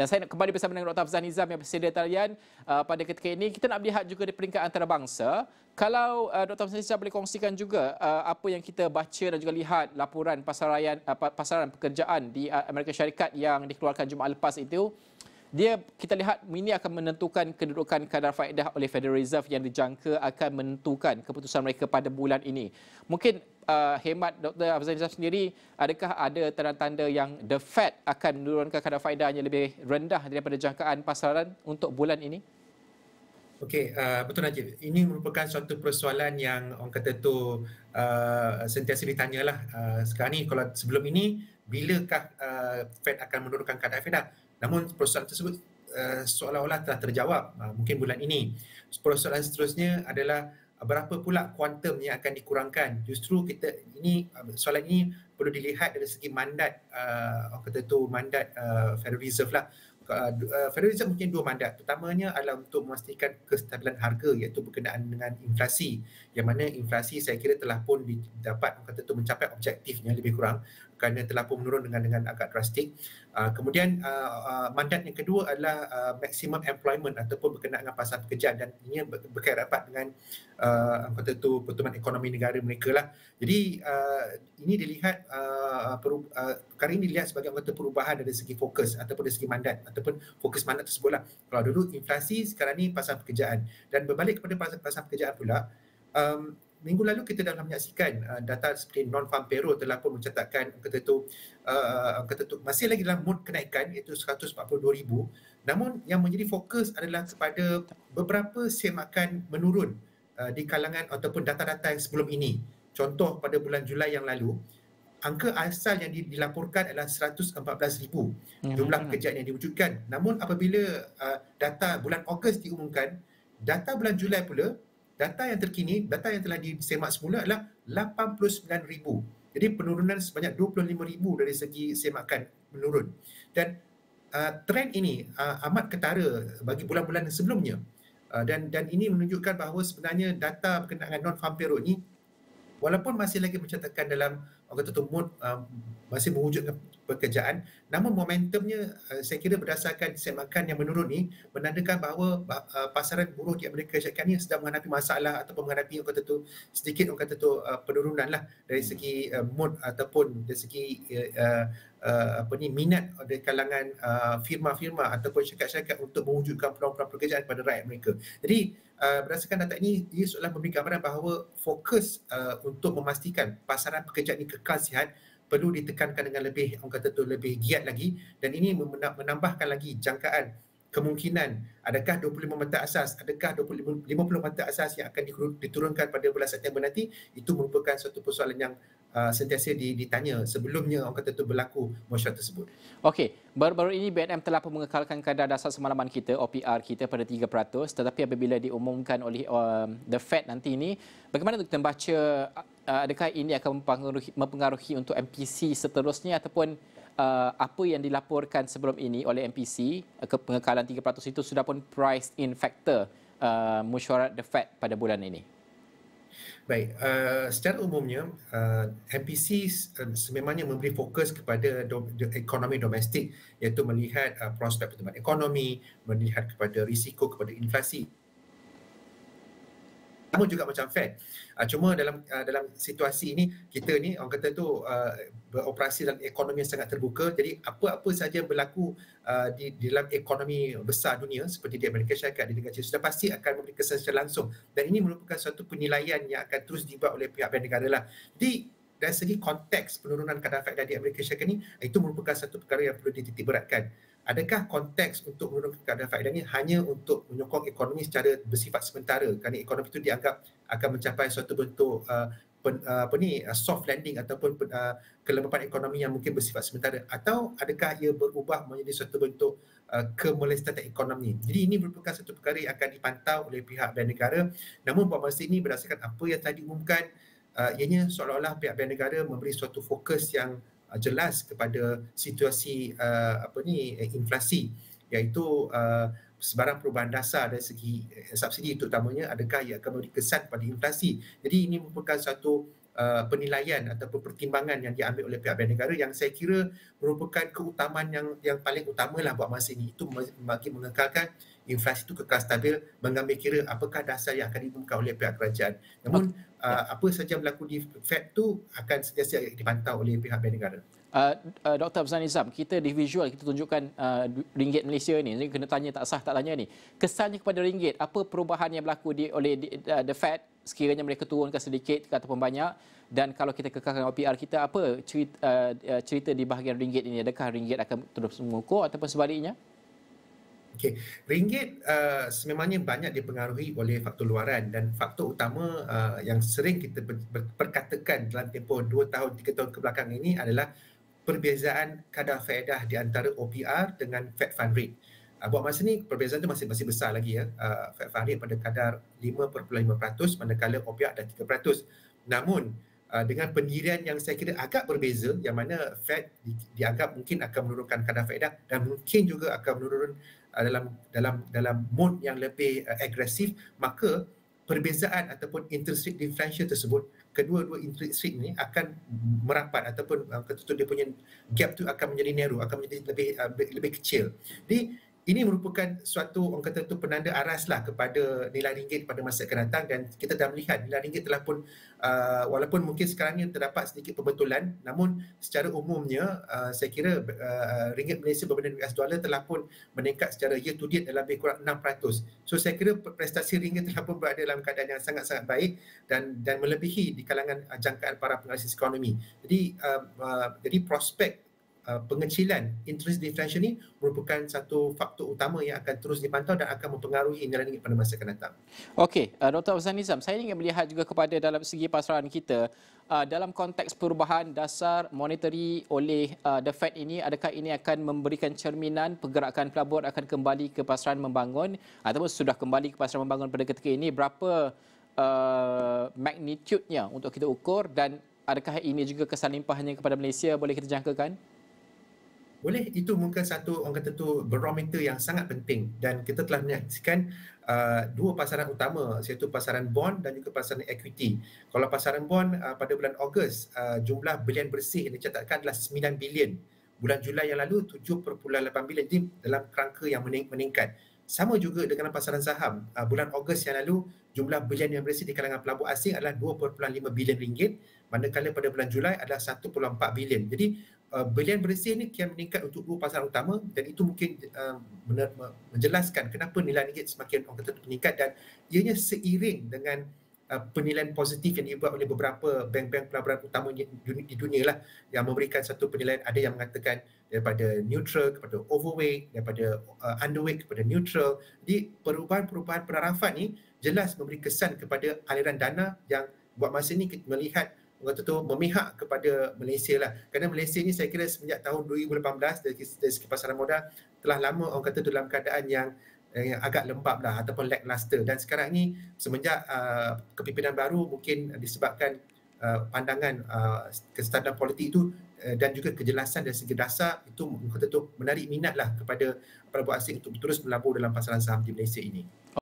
Dan saya nak kembali bersama dengan Dr. Hafzan Nizam yang bersedia talian pada ketika ini. Kita nak melihat juga di peringkat antarabangsa. Kalau Dr. Hafzan Nizam boleh kongsikan juga apa yang kita baca dan juga lihat laporan pasaran pekerjaan di Amerika Syarikat yang dikeluarkan Jumaat lepas itu. Kita lihat ini akan menentukan kedudukan kadar faedah oleh Federal Reserve yang dijangka akan menentukan keputusan mereka pada bulan ini. Mungkin hemat Dr. Hafzan Nizam sendiri, adakah ada tanda-tanda yang The Fed akan menurunkan kadar faedahnya lebih rendah daripada jangkaan pasaran untuk bulan ini? Okey, betul Najib. Ini merupakan suatu persoalan yang orang kata tu sentiasa ditanyalah. Sekarang ni kalau sebelum ini, bilakah Fed akan menurunkan kadar faedah? Namun persoalan tersebut seolah-olah telah terjawab mungkin bulan ini. Persoalan seterusnya adalah berapa pula kuantum yang akan dikurangkan. Justru soalan ini perlu dilihat dari segi mandat orang kata tu mandat Federal Reserve lah. Federal Reserve mungkin dua mandat. Pertamanya adalah untuk memastikan kestabilan harga, iaitu berkenaan dengan inflasi. Yang mana inflasi saya kira telah pun dapat orang kata tu mencapai objektifnya lebih kurang, kerana telah pun menurun dengan agak drastik. Kemudian mandat yang kedua adalah maximum employment ataupun berkenaan dengan pasaran pekerjaan, dan ini berkait rapat dengan kata tu pertumbuhan ekonomi negara mereka lah. Jadi ini dilihat perkara ini dilihat sebagai kata perubahan dari segi fokus ataupun dari segi mandat ataupun fokus mandat tersebut lah. Kalau dulu inflasi, sekarang ni pasaran pekerjaan. Dan berbalik kepada pasaran pekerjaan pula, minggu lalu kita dah menyaksikan data seperti non-farm payroll telah pun mencatatkan kata tu masih lagi dalam mood kenaikan, iaitu 142,000. Namun yang menjadi fokus adalah kepada beberapa semakan menurun di kalangan ataupun data-data yang sebelum ini. Contoh pada bulan Julai yang lalu, angka asal yang dilaporkan adalah 114,000 jumlah pekerjaan yang diwujudkan. Namun apabila data bulan Ogos diumumkan, data bulan Julai pula, data yang terkini, data yang telah disemak semula adalah 89,000. Jadi penurunan sebanyak 25,000 dari segi semakan menurun. Dan trend ini amat ketara bagi bulan-bulan sebelumnya. Dan ini menunjukkan bahawa sebenarnya data berkenaan dengan non-farm payroll ini, walaupun masih lagi mencatatkan dalam orang kata tu mood masih mewujudkan pekerjaan, namun momentumnya saya kira berdasarkan semakan yang menurun ni menandakan bahawa pasaran buruh di Amerika Syarikat ni sedang menghadapi masalah ataupun menghadapi orang kata tu sedikit orang kata tu penurunan lah dari segi mood ataupun dari segi minat dari kalangan firma-firma ataupun syarikat-syarikat untuk mewujudkan peluang-peluang pekerjaan kepada rakyat mereka. Jadi berdasarkan data ini, dia seolah memberi gambaran bahawa fokus untuk memastikan pasaran pekerjaan ini kekal sihat perlu ditekankan dengan lebih orang kata tu lebih giat lagi, dan ini menambahkan lagi jangkaan kemungkinan adakah 25 mata asas, adakah 50 mata asas yang akan diturunkan pada bulan September nanti. Itu merupakan suatu persoalan yang sentiasa ditanya sebelumnya orang kata tu berlaku mesyuarat tersebut. Okey, baru-baru ini BNM telah pun mengekalkan kadar dasar semalaman kita, OPR kita pada 3%, tetapi apabila diumumkan oleh The Fed nanti ini, bagaimana kita membaca adakah ini akan mempengaruhi untuk MPC seterusnya, ataupun apa yang dilaporkan sebelum ini oleh MPC, pengekalan 3% itu sudah pun priced in factor mesyuarat The Fed pada bulan ini? Baik, secara umumnya MPC sememangnya memberi fokus kepada ekonomi domestik, iaitu melihat prospek pertumbuhan ekonomi, melihat kepada risiko kepada inflasi. Namun juga macam Fed. Cuma dalam situasi ini, kita ni orang kata tu beroperasi dalam ekonomi yang sangat terbuka. Jadi apa-apa sahaja yang berlaku di dalam ekonomi besar dunia seperti di Amerika Syarikat, di negara China, sudah pasti akan memberi kesan secara langsung. Dan ini merupakan suatu penilaian yang akan terus dibuat oleh pihak bank negara lah. Jadi dari segi konteks penurunan kadar faedah di Amerika Syarikat ini, itu merupakan satu perkara yang perlu dititik beratkan. Adakah konteks untuk menurunkan kadar faedah ini hanya untuk menyokong ekonomi secara bersifat sementara, kerana ekonomi itu dianggap akan mencapai suatu bentuk soft landing ataupun kelembapan ekonomi yang mungkin bersifat sementara, atau adakah ia berubah menjadi suatu bentuk kemelestarian ekonomi. Jadi ini merupakan satu perkara yang akan dipantau oleh pihak bank negara. Namun buat masa ini, berdasarkan apa yang telah diumumkan, ianya seolah-olah pihak bank negara memberi suatu fokus yang jelas kepada situasi inflasi, iaitu sebarang perubahan dasar dari segi subsidi terutamanya, adakah ia akan memberi kesan pada inflasi. Jadi ini merupakan satu penilaian ataupun pertimbangan yang diambil oleh pihak Bank Negara yang saya kira merupakan keutamaan yang paling utamalah buat masa ini. Itu bagi mengekalkan inflasi itu kekal stabil, mengambil kira apakah dasar yang akan diumumkan oleh pihak kerajaan. Namun apa saja berlaku di Fed tu akan sentiasa dipantau oleh pihak Bank Negara. Dr. Abzal Nizam, kita di visual kita tunjukkan ringgit Malaysia ni. Jadi kena tanya tak sah tak tanya ni. Kesannya kepada ringgit, apa perubahan yang berlaku oleh the Fed sekiranya mereka turunkan sedikit ataupun banyak, dan kalau kita kekalkan OPR kita, apa cerita di bahagian ringgit ini? Adakah ringgit akan terus mengukuh ataupun sebaliknya? Okey, ringgit sememangnya banyak dipengaruhi oleh faktor luaran, dan faktor utama yang sering kita perkatakan dalam tempoh 2 tahun 3 tahun kebelakang ini adalah perbezaan kadar faedah di antara OPR dengan Fed Fund Rate. Buat masa ni perbezaan tu masih besar lagi ya. Fed Fund Rate pada kadar 5.5%, manakala OPR dah 3%. Namun dengan pendirian yang saya kira agak berbeza, yang mana Fed dianggap mungkin akan menurunkan kadar faedah dan mungkin juga akan menurun dalam mode yang lebih agresif, maka perbezaan ataupun interest rate differential tersebut, kedua-dua interest rate ini akan merapat ataupun dia punya gap tu akan menjadi narrow, akan menjadi lebih kecil. Jadi ini merupakan suatu orang kata tu penanda araslah kepada nilai ringgit pada masa akan datang, dan kita dah melihat nilai ringgit telah pun walaupun mungkin sekarang ni terdapat sedikit pembetulan, namun secara umumnya saya kira ringgit Malaysia berbanding US dollar telah pun meningkat secara year to date dalam lebih kurang 6%. So saya kira prestasi ringgit telah pun berada dalam keadaan yang sangat-sangat baik dan melebihi di kalangan jangkaan para penganalisis ekonomi. Jadi prospek pengecilan interest differential ni merupakan satu faktor utama yang akan terus dipantau dan akan mempengaruhi nilai ringgit pada masa akan datang. Okey, Dr. Abzal Nizam, saya ingin melihat juga kepada dalam segi pasaran kita, dalam konteks perubahan dasar monetary oleh the Fed ini, adakah ini akan memberikan cerminan pergerakan pelabur akan kembali ke pasaran membangun ataupun sudah kembali ke pasaran membangun pada ketika ini? Berapa magnitude-nya untuk kita ukur, dan adakah ini juga kesan limpahnya kepada Malaysia boleh kita jangkakan? Boleh, itu mungkin satu orang kata tu barometer yang sangat penting, dan kita telah menyaksikan dua pasaran utama, iaitu pasaran bond dan juga pasaran equity. Kalau pasaran bond pada bulan Ogos, jumlah bilion bersih yang dicatatkan adalah 9 bilion. Bulan Julai yang lalu 7.8 bilion, jadi dalam kerangka yang meningkat. Sama juga dengan pasaran saham. Bulan Ogos yang lalu jumlah bilion yang bersih di kalangan pelabur asing adalah 2.5 bilion ringgit, manakala pada bulan Julai adalah 1.4 bilion. Jadi bilion bersih ni kian meningkat untuk dua pasaran utama, dan itu mungkin menjelaskan kenapa nilai ringgit semakin orang kata meningkat, dan ianya seiring dengan penilaian positif yang dibuat oleh beberapa bank-bank pelaburan utama di dunia lah, yang memberikan satu penilaian, ada yang mengatakan daripada neutral kepada overweight, daripada underweight kepada neutral. Jadi perubahan-perubahan penarafan ni jelas memberi kesan kepada aliran dana yang buat masa ni kita melihat orang kata tu memihak kepada Malaysia lah. Kerana Malaysia ni saya kira semenjak tahun 2018 dari segi pasaran modal telah lama orang kata tu dalam keadaan yang agak lembab lah ataupun lackluster, dan sekarang ni semenjak kepimpinan baru mungkin disebabkan pandangan kestabilan politik itu dan juga kejelasan dari segi dasar itu orang kata tu menarik minat lah kepada pelabur asing untuk terus melabur dalam pasaran saham di Malaysia ini.